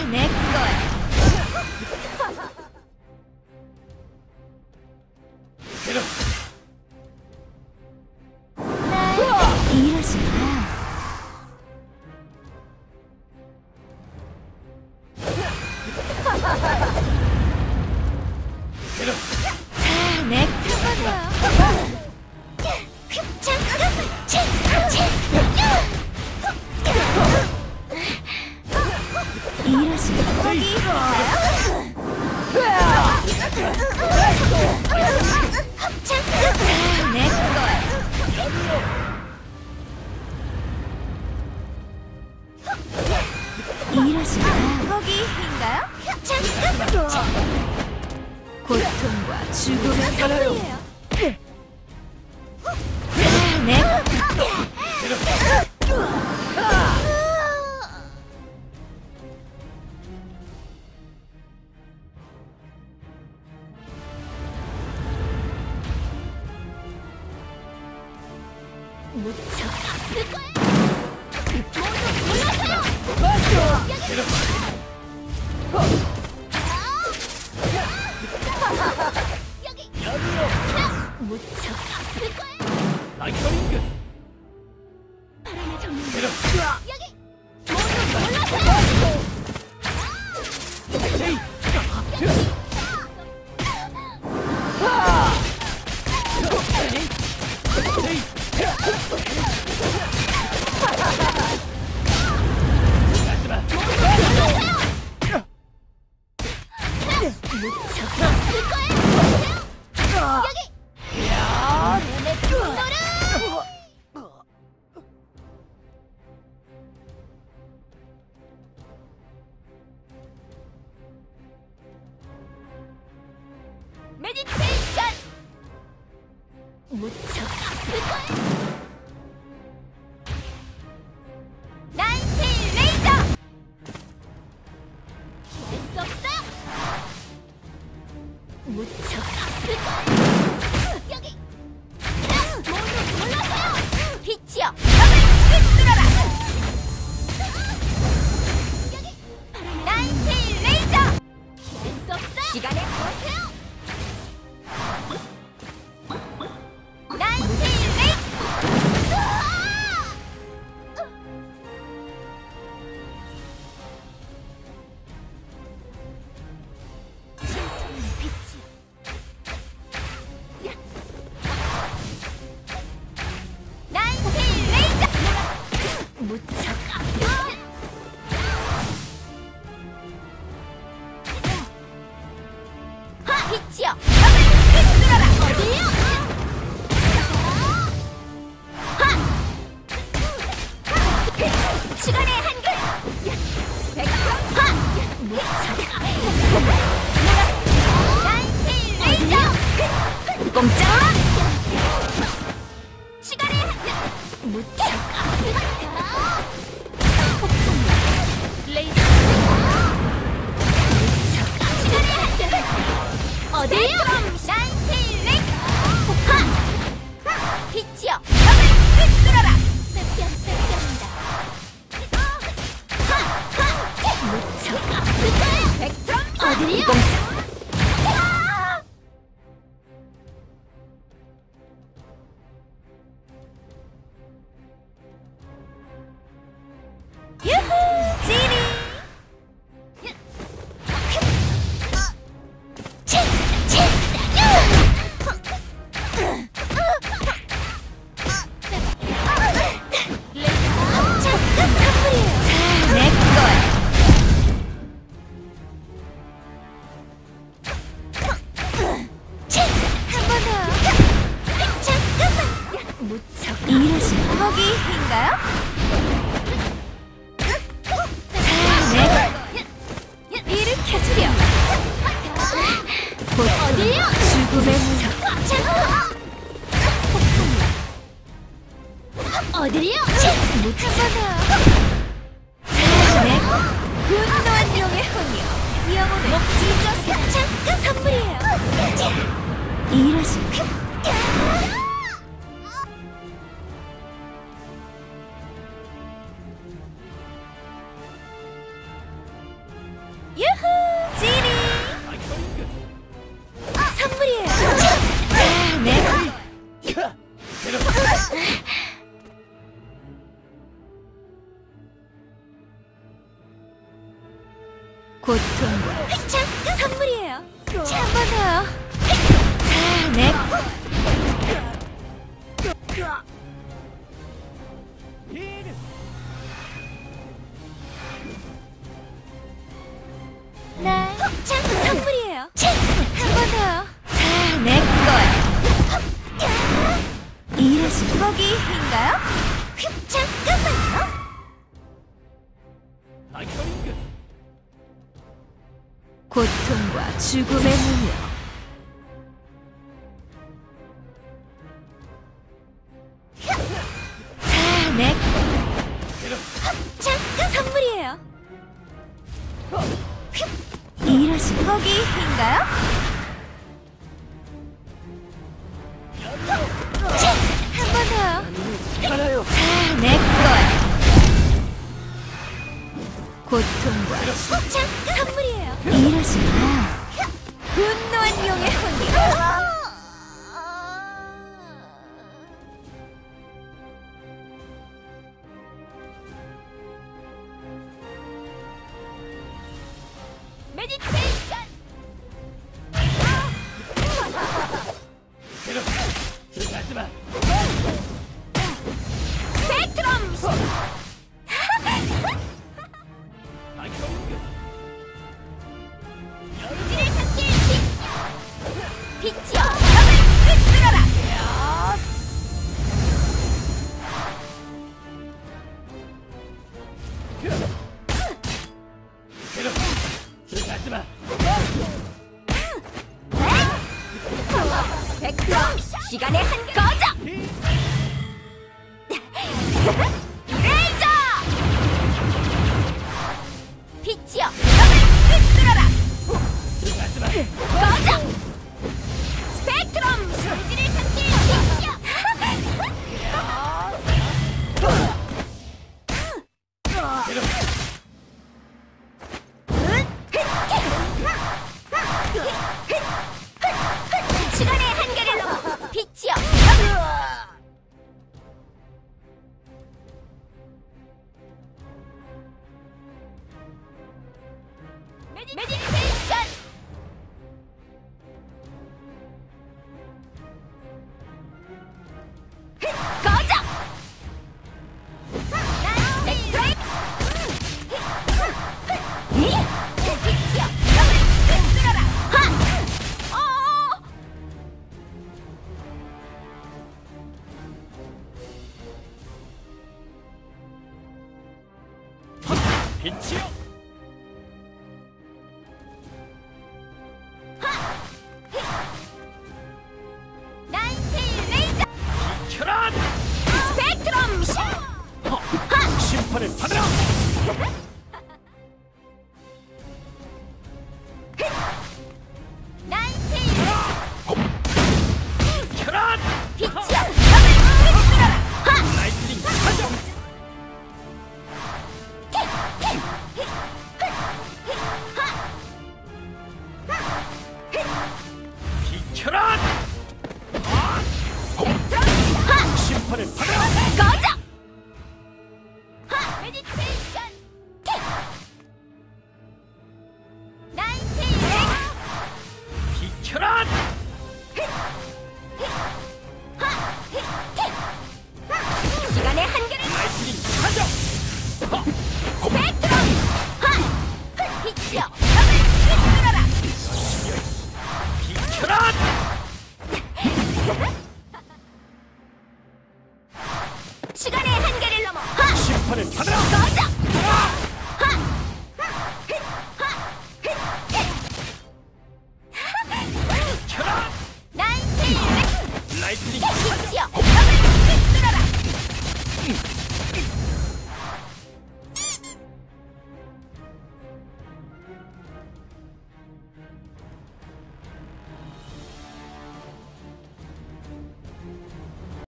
내 거야. 이러지 마. 내 거야. 이러지 마. 거기 내 거야. 이러지 마. 거기인가요? 고통과 죽음의 선물이에요. 네. 무척 아플 거야. 무척 아플 거야. 라이터링 바람의 정령. 여기 무척 아플 거야. 여기 눈에 들어오너라. 메디테이션. 무척 아플 거야. 나인테일 레이저. 피할 수 없어요. 무척 아플 거야. 여기 모두 물러서요. 빛이여 벽을 꿰뚫어라. 여기 나인테일 레이저. 피할 수 없어요. 시간에 보세요. 나인테일 레이저. 신성한 빛이여. 나인테일 레이저. 무척 아프다. 빛이여 벽을 꿰뚫어라. 어디요? 시간의 한글. 나인테일 레이저. 꼼짝. 시간의 한글. 무척 아프다. 레이저. 시간의 한글. 어디요? 나인테일 레이저. 빛이여 벽을 꿰뚫어라. 뺏겨온다. 무척 아플 거야. 백트럼 어디요? 유후! 지리! 내 거야. 한 번 더. 잠깐만. 무척 이러지 마. 거기인가요? 내 일으켜주렴. 어디요? 죽음의 무척. 어디요? 무척. 네. 분노한 용의 흥이여. 영혼을 찢어서 잠깐 선물이에요. 이러지 마. 고통과 잠깐 선물이에요. 한 번 더요. 자, 내 날 잠깐 선물이에요. 한 번 더요. 자, 내 거야. 이러시 거기인가요? 잠깐만요. 고통과 죽음의 무녀. 자, 내 잠깐 선물이에요. 이러시 거기인가요? 한 번 더요. 자, 내 거야. 고통과 잠깐 선물이에요. 이러시 마. 분노한 용의 혼이. 메디테이션. 하지마. 스펙트럼. 의지를 찾길 빛이여 너를 이끌어라. 하지마. 스펙트럼 시간의 한계 꺼져. 레이저 빛이여 너를 이끌어라. 하지마. 꺼져. 스펙트럼 의지를 찾길 빛이여. 시간의 한계를 넘어 빛이여. 메디테이션. 꺼져. 나이스 브레이크. 빛이여 너를 이끌어라. 빛이요. 나인테일 레이저. 비켜라. 스펙트럼 심판을 받아라. 나인테일 비켜라. 빛이여 너를 이끌어라. 라이트닝 사정. 비켜라. 심판을 받아라. 꺼져. 메디테이션. 나인테일 비켜라. 시간의 한계를 라이트닝 사정. 스펙트럼 빛이여 너를 이끌어라. 비켜라. 시간의 한계를 넘어 심판을 받아라. 꺼져. 비켜라. 나인테일 라이트닝 사정. 빛이여 너를 이끌어라.